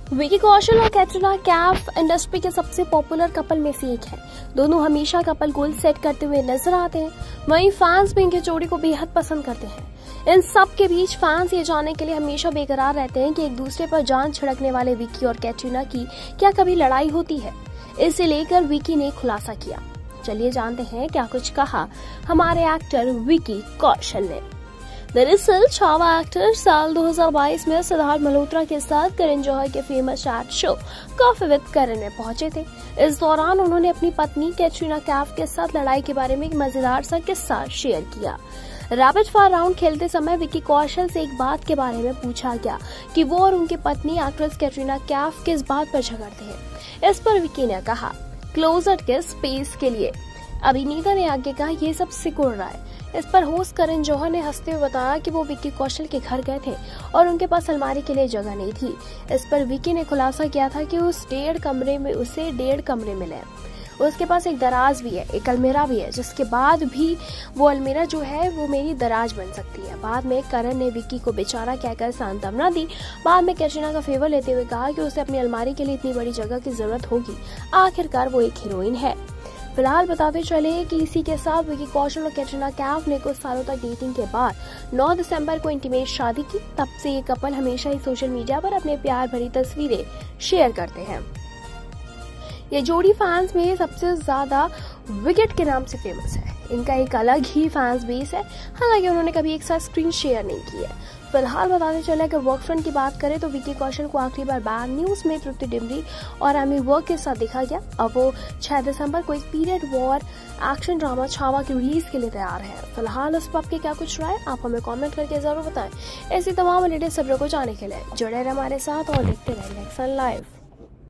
विकी कौशल और कैटरीना कैफ इंडस्ट्री के सबसे पॉपुलर कपल में से एक है। दोनों हमेशा कपल गोल सेट करते हुए नजर आते हैं। वहीं फैंस भी इनकी जोड़ी को बेहद पसंद करते हैं। इन सब के बीच फैंस ये जानने के लिए हमेशा बेकरार रहते हैं कि एक दूसरे पर जान छिड़कने वाले विकी और कैटरीना की क्या कभी लड़ाई होती है। इसे लेकर विकी ने खुलासा किया। चलिए जानते हैं क्या कुछ कहा हमारे एक्टर विकी कौशल ने। दरअसल छावा एक्टर साल 2022 में सिद्धार्थ मल्होत्रा के साथ करण जौहर के famous chat show coffee with Karan में पहुंचे थे। इस दौरान उन्होंने अपनी पत्नी कैटरीना कैफ के साथ लड़ाई के बारे में एक मजेदार सा किस्सा शेयर किया। रैपिड फायर राउंड खेलते समय विकी कौशल से एक बात के बारे में पूछा गया कि वो और उनकी पत्नी एक्ट्रेस कैटरीना कैफ किस बात पर झगड़ते हैं। इस पर विकी ने कहा, क्लोजर के स्पेस के लिए। अभिनेता ने आगे कहा, ये सब सिकुड़ रहा है। इस पर होस्ट करण जौहर ने हंसते हुए बताया कि वो विकी कौशल के घर गए थे और उनके पास अलमारी के लिए जगह नहीं थी। इस पर विकी ने खुलासा किया था कि उसे 1.5 कमरे मिले। उसके पास एक दराज भी है, एक अलमीरा भी है, जिसके बाद भी वो अलमीरा जो है वो मेरी दराज बन सकती है। बाद में करण ने विकी को बेचारा कहकर सांत्वना दी। बाद में कैटरीना का फेवर लेते हुए कहा कि उसे अपनी अलमारी के लिए इतनी बड़ी जगह की जरूरत होगी। आखिरकार वो एक हीरोइन है। फिलहाल बताते चले कि इसी के साथ विकी कौशल और कैटरीना कैफ ने कुछ सालों तक डेटिंग के बाद 9 दिसंबर को इंटीमेट शादी की। तब से ये कपल हमेशा ही सोशल मीडिया पर अपने प्यार भरी तस्वीरें शेयर करते हैं। ये जोड़ी फैंस में सबसे ज्यादा विकेट के नाम से फेमस है। इनका एक अलग ही फैंस बेस है। हालांकि उन्होंने कभी एक साथ स्क्रीन शेयर नहीं की है। फिलहाल बताते चले अगर वर्क फ्रंट की बात करें तो विकी कौशल को आखिरी बार बैड न्यूज में तृप्ति डिमरी और एमी वर्क के साथ देखा गया। अब वो 6 दिसंबर को एक period war action drama Chhaava की रिलीज के लिए तैयार है। फिलहाल इस पर आपके क्या कुछ राय, आप हमें कमेंट करके जरूर बताएं। ऐसी तमाम लेटेस्ट खबरों को जानने के लिए जुड़े रहे हमारे साथ और देखते रहे नेक्स्ट लाइव।